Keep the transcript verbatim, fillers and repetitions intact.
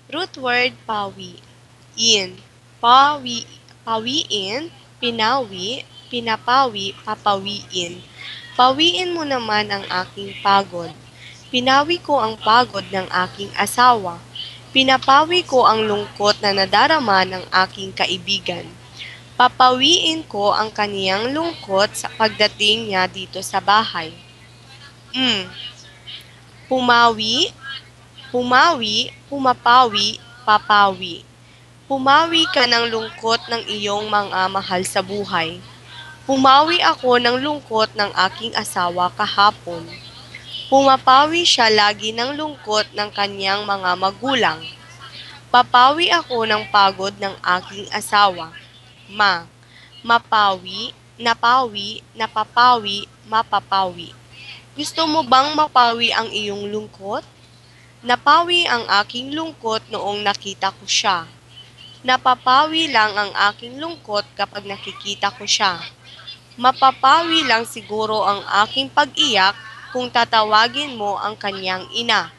Root word pawi. In. Pawi, pawiin, pinawi, pinapawi, papawiin. Pawiin mo naman ang aking pagod. Pinawi ko ang pagod ng aking asawa. Pinapawi ko ang lungkot na nadarama ng aking kaibigan. Papawiin ko ang kaniyang lungkot sa pagdating niya dito sa bahay. Mm. Pumawi, pumawi, pumapawi, papawi. Pumawi ka ng lungkot ng iyong mga mahal sa buhay. Pumawi ako ng lungkot ng aking asawa kahapon. Pumapawi siya lagi ng lungkot ng kanyang mga magulang. Papawi ako ng pagod ng aking asawa. Ma. Mapawi, napawi, napapawi, mapapawi. Gusto mo bang mapawi ang iyong lungkot? Napawi ang aking lungkot noong nakita ko siya. Napapawi lang ang aking lungkot kapag nakikita ko siya. Mapapawi lang siguro ang aking pag-iyak kung tatawagin mo ang kanyang ina.